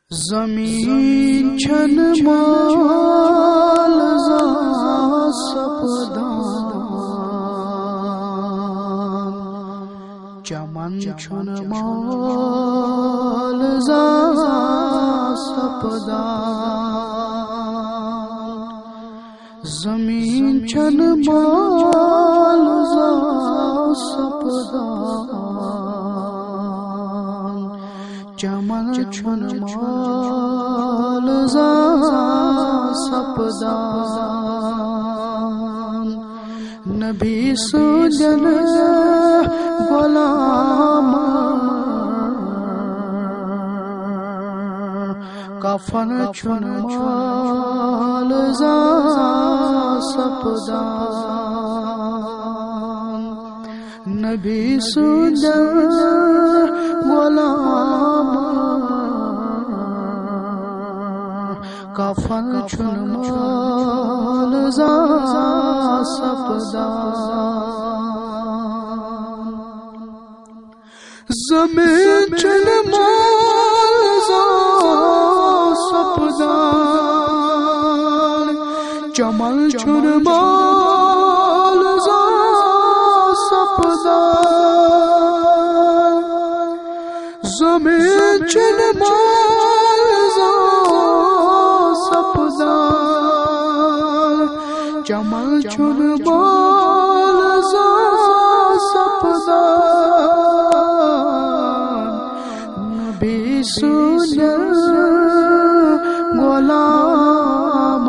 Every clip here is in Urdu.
زمین چھن مال زا سپدان چمن چھن مال زا سپدان زمین چھن مال زا سپدان چمن چھن مال زا سپدان نبی سجن غلام کفن چھن مال زا سپدان نبی سجن غلام کفن چھن مال زا سپدان زمین چھن مال زا سپدان چمن چھن مال زا سپدان زمین چھن مال زا سپدان چمن چھن مال زا سپدان نبی سجن غلام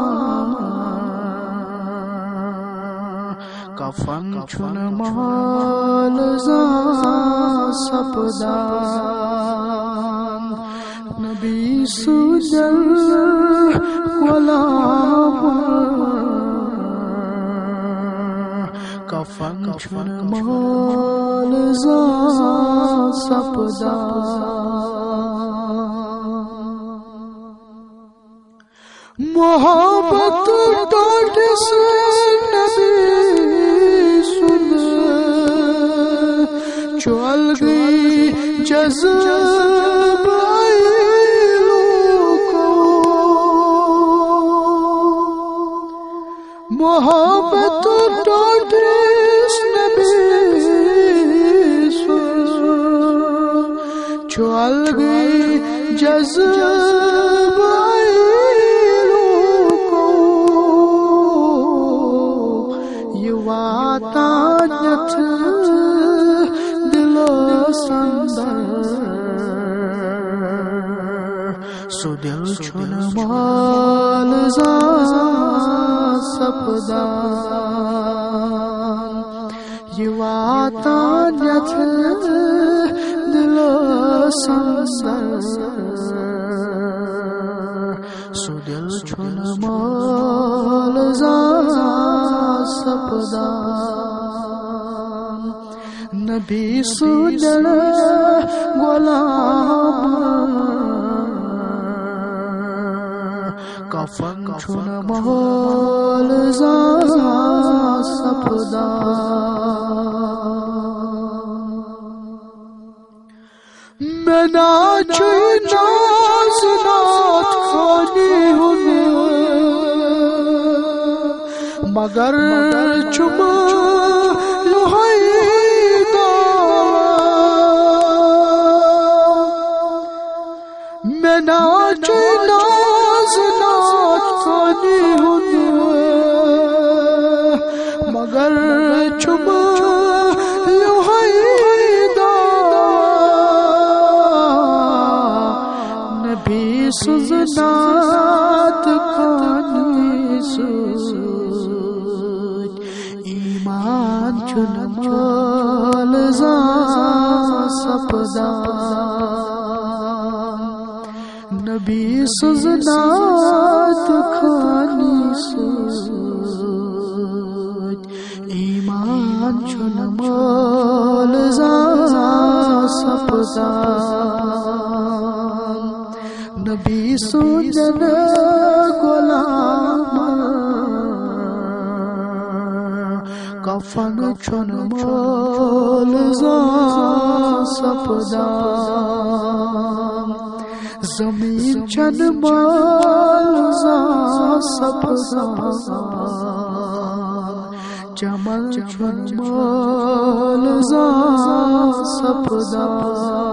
کفن چھن مال زا سپدان نبی سجن غلام کفن چھن مال زا سپدان محبت ڈاٹ سے نبی سن چل گئی جذب محبت ڈاٹ نبی سن چل گئی جذب واتانیت دل سندر سو دل چھن مال زا سپدان یہ واتانیت دل سندر سو دل چھن مال زا سپدان نبی سجن غلام کفن چھن مال زا سپدان میں ناچ ناز نات خانی ہوں مگر چم میں ناچ ناز نات خانی ہوں مگر چم نبی سزنات خانی سوچ ایمان چھن مال زا سپدان نبی سزنات خانی سوچ ایمان چھن مال زا سپدان نبی سجن غلام کفن چھن مال زا سپدان زمین چن مال زان سپدا چمن چن مال زان سپدا